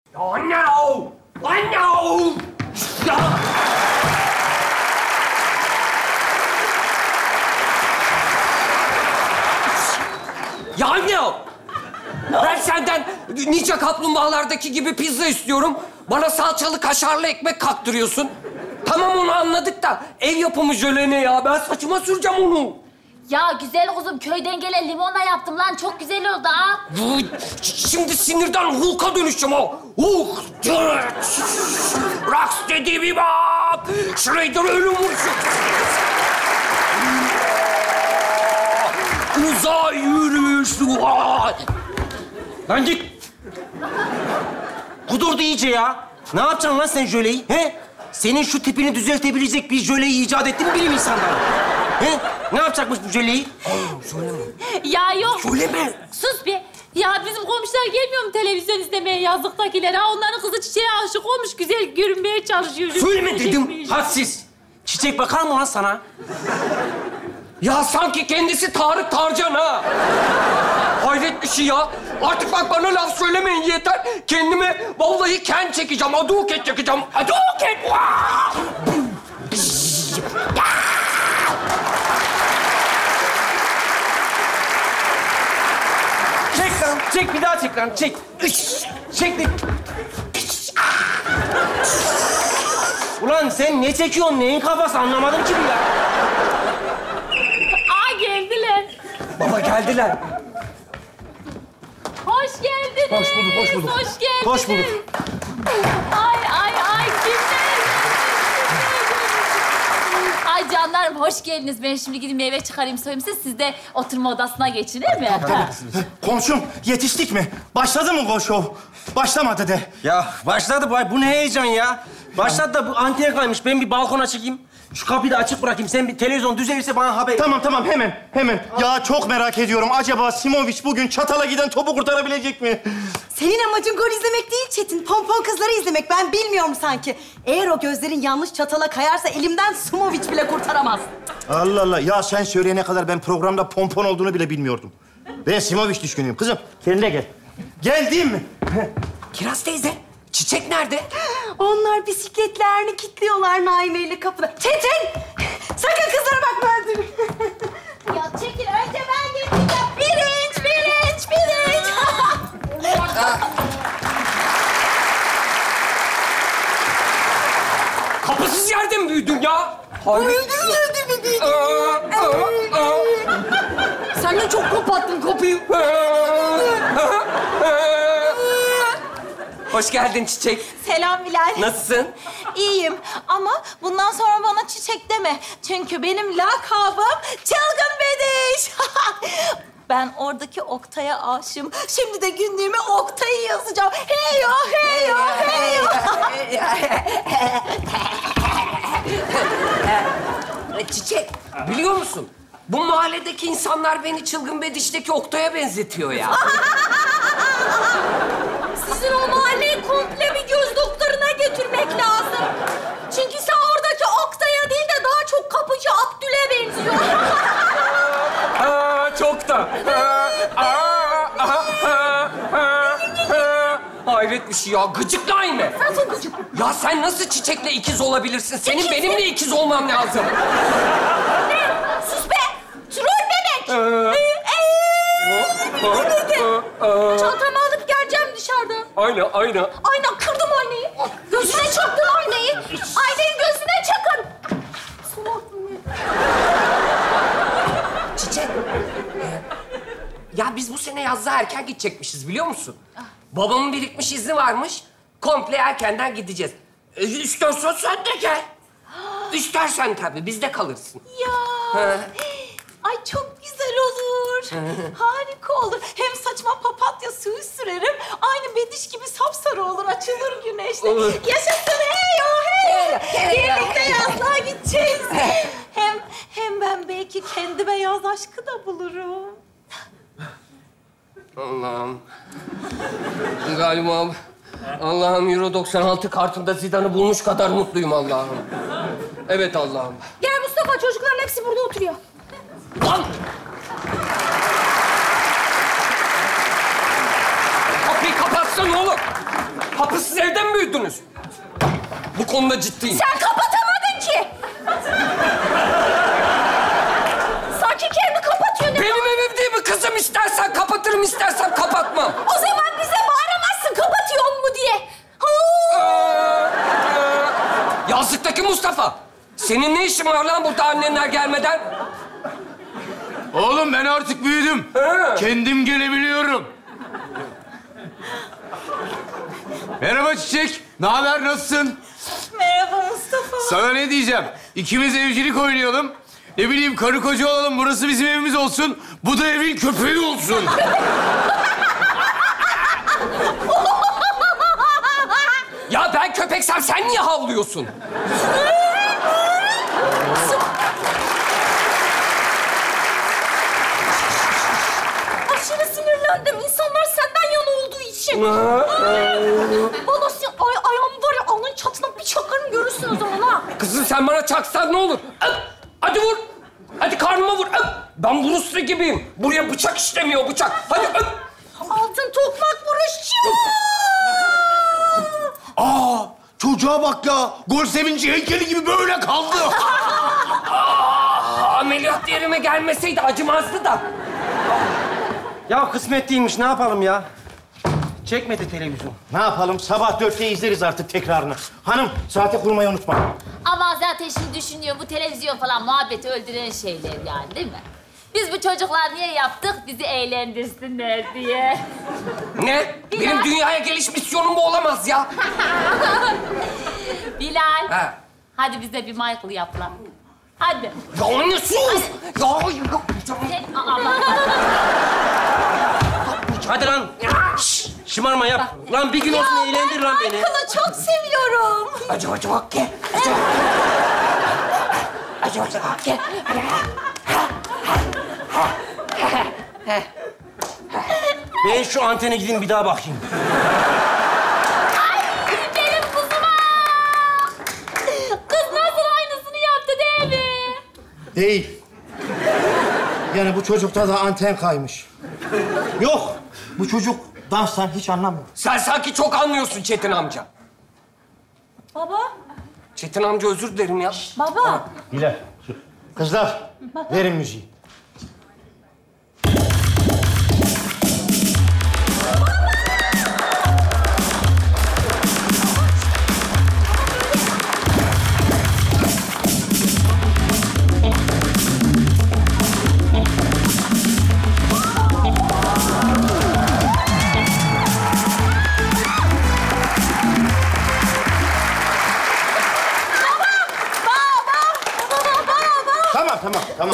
Anne! Anne! Ya! Ya anne! Ben senden Ninja Kaplumbağalardaki gibi pizza istiyorum. Bana salçalı kaşarlı ekmek kaktırıyorsun. Tamam onu anladık da ev yapımı jöle ya? Ben saçıma süreceğim onu. Ya güzel kuzum, köyden gelen limonla yaptım lan. Çok güzel oldu ha. Şimdi sinirden Hulk'a dönüşeceğim o. Hulk! Rocks dediğimi bak! Shredder ölüm vuruşu. Uzay yürüyüşü. Lan git. Kudurdu iyice ya. Ne yapacaksın lan sen jöleyi? He? Senin şu tipini düzeltebilecek bir jöleyi icat etti mi bilim insanları? He? Ne yapacakmış bu jöleyi? Söyleme. Ya yok. Söyleme. Sus bir. Ya bizim komşular gelmiyor mu televizyon izlemeye yazlıktakiler? Ha onların kızı çiçeğe aşık olmuş, güzel görünmeye çalışıyor. Söyleme dedim. Hadsiz. Çiçek bakar mı lan sana? Ya sanki kendisi Tarık Tarcan ha. Hayret bir şey ya. Artık bak bana laf söylemeyin yeter. Kendime vallahi ken çekeceğim, aduket çekeceğim. Aduket! Çek lan, çek bir daha çek lan, çek. Çek bir. Ulan sen ne çekiyorsun, neyin kafası anlamadım ki bu ya. Aa geldiler. Baba geldiler. Hoş geldiniz. Hoş bulduk, hoş bulduk. Hoş geldiniz. Hoş bulduk. Ay kimler? Ay canlarım hoş geldiniz. Ben şimdi gidip meyve çıkarayım soyayım siz de oturma odasına geçin değil mi? Komşum yetiştik mi? Başladı mı bu şov? Başlamadı de. Ya başladı bu ne heyecan ya. Başladı da bu anten kaymış. Ben bir balkona çıkayım. Şu kapıyı da açık bırakayım. Sen bir televizyon düzelirse bana haber. Tamam hemen. Ya çok merak ediyorum. Acaba Simovic bugün Çatal'a giden topu kurtarabilecek mi? Senin amacın gol izlemek değil Çetin. Pompon kızları izlemek. Ben bilmiyorum sanki. Eğer o gözlerin yanlış çatala kayarsa elimden Simovic bile kurtaramaz. Allah Allah. Ya sen söyleyene kadar ben programda pompon olduğunu bile bilmiyordum. Ben Simovic düşkünüyüm. Kızım kendine gel. Geldim. Kiraz teyze, Çiçek nerede? Onlar bisikletlerini kilitliyorlar Naime ile kapıda. Çetin! Sakın kızlara bakma öldürün. Ya çekil önce ben geçeceğim. Pirinç. Kapısız yerde mi büyüdün ya? Sen de çok kopattın kapıyı. Hoş geldin Çiçek. Selam Bilal. Nasılsın? İyiyim ama bundan sonra bana çiçek deme. Çünkü benim lakabım Çılgın Bediş. Ben oradaki Oktay'a aşığım. Şimdi de günlüğüme Oktay'ı yazacağım. Hey yo, hey yo, hey yo. Çiçek, biliyor musun? Bu mahalledeki insanlar beni Çılgın Bediş'teki Oktay'a benzetiyor ya. Sizin o mahalleyi komple bir göz doktoruna götürmek lazım. Çünkü sen oradaki Oktay'a değil de daha çok kapıcı Abdül'e benziyor. Çok da. Hayret bir şey ya. Gıcık Naime. Nasıl gıcık? Ya sen nasıl Çiçek'le ikiz olabilirsin? Senin benimle ikiz olmam lazım. Ne? Sus be! Troll bebek! Çantamı alıp geleceğim dışarıda. Ayna. Aynen, kırdım aynayı. Gözüne çaktın aynayı. Aynayı gözüne çakın. Çiçek. Ya biz bu sene yazda erken gidecekmişiz biliyor musun? Babamın birikmiş izni varmış. Komple erkenden gideceğiz. İstersen sen de gel. İstersen tabii, bizde kalırsın. Ya. Ay çok güzel olur. Harika olur. Hem saçma papatya suyu sürerim. Aynı Bediş gibi sapsarı olur. Açılır güneşte. Olur. Yaşasın hey yo hey yo. Birlikte yazlığa gideceğiz. Hem ben belki kendime yaz aşkı da bulurum. Allah'ım. Galiba Allah'ım Euro 96 kartında Zidane'ı bulmuş kadar mutluyum Allah'ım. Evet Allah'ım. Gel Mustafa, çocukların hepsi burada oturuyor. Lan! Kapıyı kapatsana oğlum. Kapısız evde mi büyüdünüz? Bu konuda ciddiyim. Sen kapatamadın ki. Sanki kendi kapatıyorsun. Benim evim değil mi kızım? İstersen kapatırım, istersen kapatmam. O zaman bize bağıramazsın kapatıyor mu diye. Yazlıktaki Mustafa. Senin ne işin var lan burada annenler gelmeden? Oğlum ben artık büyüdüm. Kendim gelebiliyorum. Merhaba Çiçek. Ne haber, nasılsın? Merhaba Mustafa. Sana ne diyeceğim? İkimiz evcilik oynayalım. Ne bileyim karı koca olalım. Burası bizim evimiz olsun. Bu da evin köpeği olsun. Ya ben köpeksem sen niye havlıyorsun? Aşırı sinirlendim. İnsanlar senden yana olduğu için. Bana ayağım var ya alnın çatına bir çakarım görürsün o zaman ha. Kızım sen bana çaksan ne olur? Öp! Hadi vur. Hadi karnıma vur. Öp! Ben Bruce Lee gibiyim. Buraya bıçak işlemiyor bıçak. Hadi öp! Altın tokmak vuruşçu. Aa, çocuğa bak ya. Gol sevinci heykeli gibi böyle kaldı. Ameliyat yerime gelmeseydi acımazdı da. Ya kısmet değilmiş, ne yapalım ya? Çekmedi televizyon. Ne yapalım? Sabah 4'te izleriz artık tekrarını. Hanım, saate kurmayı unutma. Ama zaten şimdi düşünüyor bu televizyon falan muhabbeti öldüren şeyler yani değil mi? Biz bu çocuklar niye yaptık? Bizi eğlendirsinler diye. Ne? Benim dünyaya geliş misyonum bu olamaz ya. Bilal, Ha. hadi bize bir Michael yap lan. Hadi. Ya anne sus! Ya, Sen, Allah. Hadi lan. Şımarma yap. Lan bir gün olsun eğlendir lan beni. Michael'ı çok seviyorum. acı bak gel. Acı bak gel. Ben şu antene gideyim bir daha bakayım. Benim kızıma. Kız nasıl aynısını yaptı değil mi? Değil. Yani bu çocukta da anten kaymış. Yok, bu çocuk danstan hiç anlamıyor. Sen sanki çok anlıyorsun Çetin amca. Baba. Çetin amca özür dilerim ya. Baba. Bilal, kızlar verin müziği. Tamam.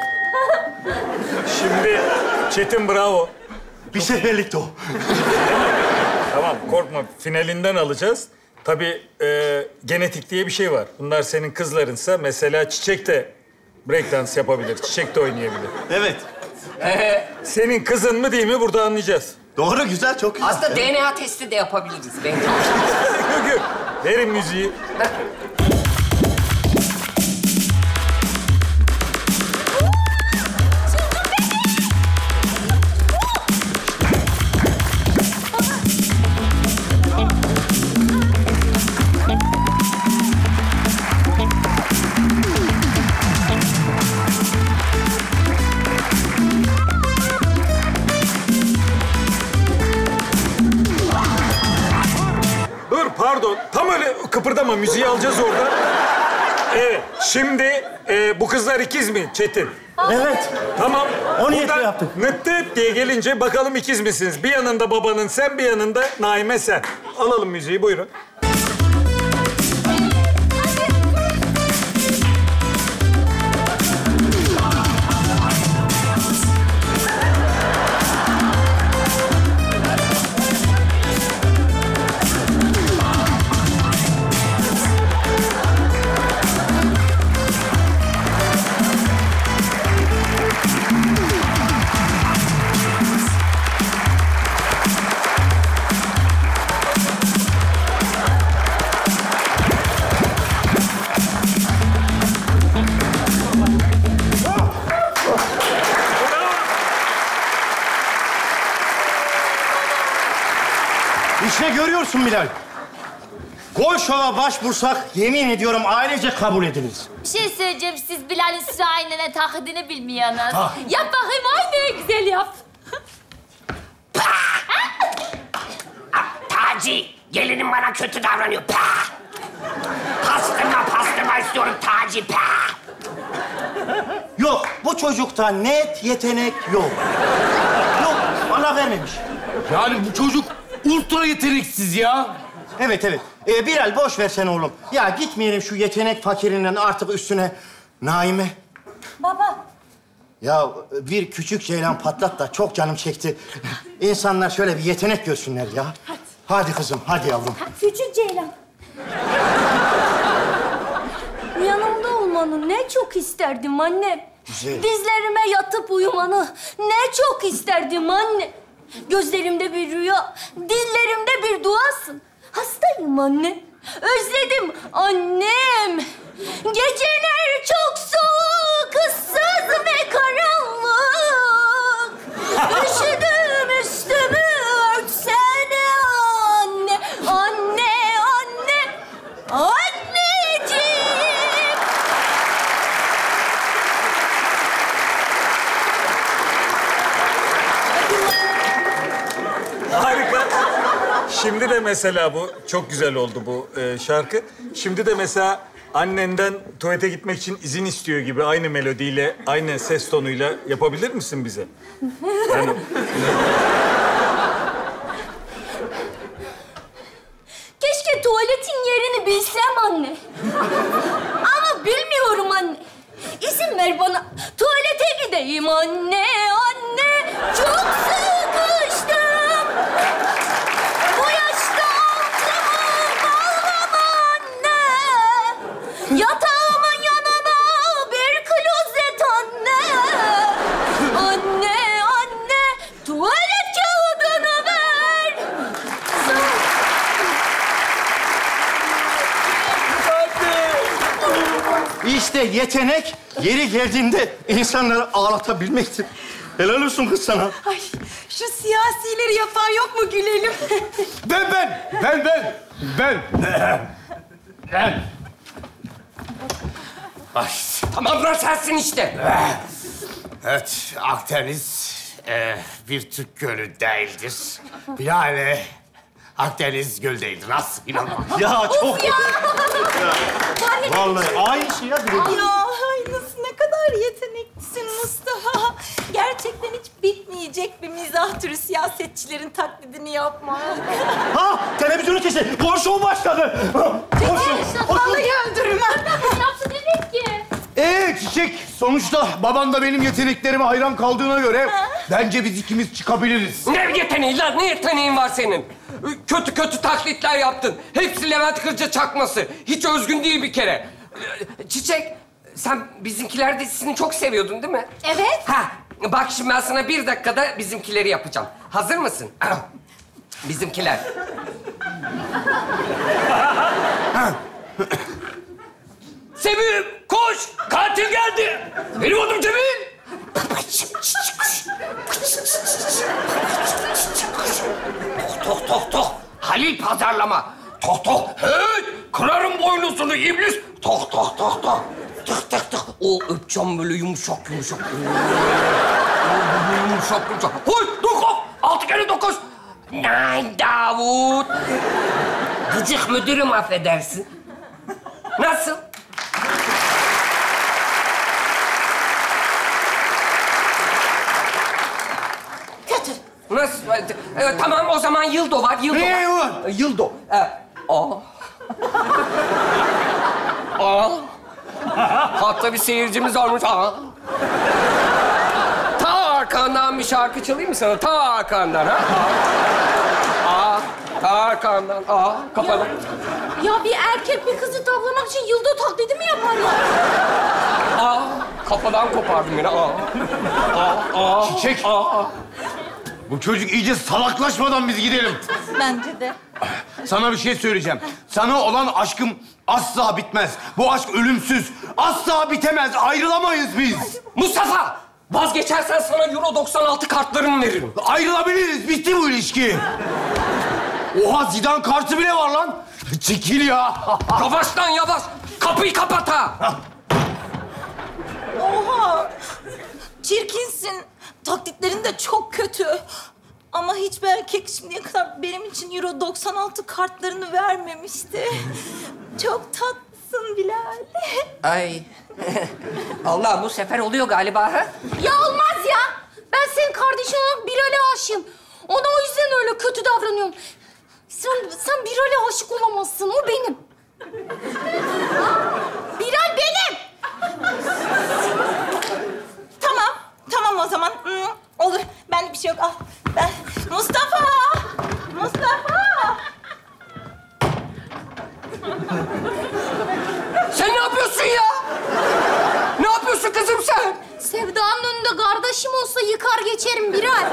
Şimdi Çetin bravo. Bir seferlikte o. Tamam korkma finalinden alacağız. Tabii genetik diye bir şey var. Bunlar senin kızlarınsa mesela Çiçek de breakdance yapabilir. Çiçek de oynayabilir. Evet. Senin kızın mı değil mi burada anlayacağız. Doğru, güzel, çok güzel. Aslında DNA testi de yapabiliriz bence. Yok. Verin müziği. Pardon, tam öyle kıpırdama. Müziği alacağız orada. Evet, şimdi bu kızlar ikiz mi Çetin? Evet. Tamam. O niyetle Buradan yaptık. nıttıt diye gelince bakalım ikiz misiniz? Bir yanında babanın sen, bir yanında Naime sen. Alalım müziği, buyurun. İşte görüyorsun Bilal. Gol Show'a başvursak yemin ediyorum ailece kabul ediniz. Bir şey söyleyeceğim. Siz Bilal İsrail'in taklidini bilmiyorsunuz. Yap bakayım. Ay güzel yap. Taci, gelinim bana kötü davranıyor. Pastırma istiyorum Taci. Yok, bu çocukta net yetenek yok. Yok, bana vermemiş. Yani bu çocuk ultra yeteneksiz ya. Evet. Bilal boş versene oğlum. Ya gitmeyelim şu yetenek fakirinden artık üstüne. Naime. Baba. Ya bir küçük ceylan patlat da çok canım çekti. İnsanlar şöyle bir yetenek görsünler ya. Hadi kızım, hadi yavrum. Küçük Ceylan. Yanımda olmanı ne çok isterdim annem. Güzel. Dizlerime yatıp uyumanı ne çok isterdim anne. Gözlerimde bir rüya, dillerimde bir duasın. Hastayım anne. Özledim annem. Geceler çok soğuk, ıssız ve karanlık. Üşüdüm üstümü örtsene anne. Anneciğim. Harika. Şimdi de mesela bu çok güzel oldu bu şarkı. Şimdi de mesela annenden tuvalete gitmek için izin istiyor gibi aynı melodiyle, aynı ses tonuyla yapabilir misin bize? Yani... Keşke tuvaletin yerini bilsem anne. Ama bilmiyorum anne. İzin ver bana. Tuvalete gideyim anne. Çok sıkıştım. Bu yaşta altımı bağlama anne. Yatağımın yanına bir klozet anne. Anne. Tuvalet kağıdını ver. İşte yetenek yeri geldiğinde insanları ağlatabilmektir. Helal olsun kız sana. Ay, şu siyasileri yapan yok mu gülelim? Ben. Ay, tamam lan sensin işte. Evet, Akdeniz bir Türk gölü değildir. Bilal Akdeniz göl değildir. Nasıl? İnanmam. Ya çok... Vallahi aynı şey ya. Ya nasıl ne kadar yeteneklisin Mustafa. Gerçekten hiç bitmeyecek bir mizah türü siyasetçilerin taklidini yapmak. Ha, televizyonu kesin. Gol Show başladı. Vallahi öldürürüm ha. Yaptı demek ki. Çiçek, sonuçta baban da benim yeteneklerime hayran kaldığına göre bence biz ikimiz çıkabiliriz. Ne yeteneği lan? Ne yeteneğin var senin? Kötü taklitler yaptın. Hepsi Levent Kırca çakması. Hiç özgün değil bir kere. Çiçek, sen Bizimkiler dizisini çok seviyordun değil mi? Evet. Ha, bak şimdi ben sana 1 dakikada Bizimkileri yapacağım. Hazır mısın? Bizimkiler. Sevim, koş! Katil geldi! Benim adım Cemil! Tok. Halil pazarlama. Tok. Hey! Kırarım boynuzunu iblis. Tok. Tık. O öpeceğim böyle yumuşak. Yumuşak. Hoy! 9! 6 kere 9! Nay Davut! Gıcık müdürüm affedersin. Nasıl? Kötü. Nasıl? Tamam o zaman Yıldo var. Ne var? Yıldo. Hatta bir seyircimiz varmış. Ta arkandan bir şarkı çalayım mı sana? Ta arkandan ha? Ta arkandan. Kapalı. Ya bir erkek bir kızı tavlamak için yıldo taklidi mi yapar ya? Kafadan kopardım yine. Çiçek. Bu çocuk iyice salaklaşmadan biz gidelim. Bence de. Sana bir şey söyleyeceğim. Sana olan aşkım asla bitmez. Bu aşk ölümsüz. Asla bitemez. Ayrılamayız biz. Mustafa! Vazgeçersen sana Euro 96 kartlarımı veririm. Ayrılabiliriz. Bitti bu ilişki. Oha Zidane kartı bile var lan. Çekil ya. Yavaş lan yavaş. Kapıyı kapat ha. Oha! Çirkinsin. Taklitlerin de çok kötü. Ama hiçbir erkek şimdiye kadar benim için Euro 96 kartlarını vermemişti. Çok tatlısın Bilal. Ay. Allah bu sefer oluyor galiba ha? Ya olmaz ya. Ben senin kardeşin olarak Bilal'e aşığım. Ona o yüzden öyle kötü davranıyorum. Sen Bilal'e aşık olamazsın. O benim. Bilal benim. Tamam o zaman. Olur. Bende bir şey yok. Al. Ben... Mustafa! Sen ne yapıyorsun ya? Ne yapıyorsun kızım sen? Sevda'nın önünde kardeşim olsa yıkar geçerim Bilal.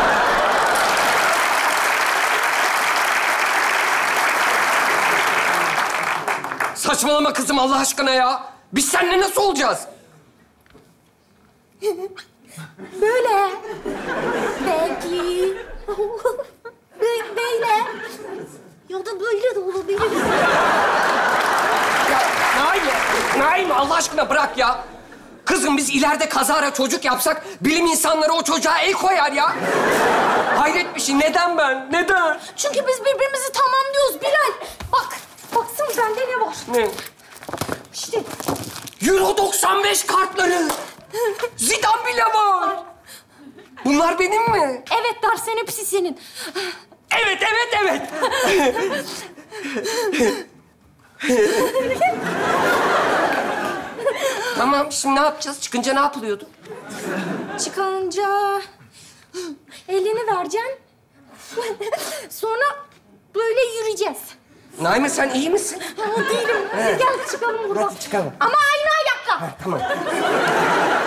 Saçmalama kızım Allah aşkına ya. Biz seninle nasıl olacağız? Böyle. Belki. Böyle. Ya da böyle de olabilir. Ya Naim Allah aşkına bırak ya. Kızım biz ileride kazara çocuk yapsak bilim insanları o çocuğa el koyar ya. Hayret bir şey. Neden ben? Neden? Çünkü biz birbirimizi tamamlıyoruz Bilal. Baksana bende ne var? Ne? İşte. Euro 95 kartları. Zidane bile var. Bunlar benim mi? Evet Darsen hepsi senin. Evet. Tamam, şimdi ne yapacağız? Çıkınca ne yapılıyordu? Çıkınca elini vereceksin. Sonra böyle yürüyeceğiz. Naime sen iyi misin? Değilim. Gel çıkalım buradan. Hadi çıkalım. Ama aynı ayakla. Tamam.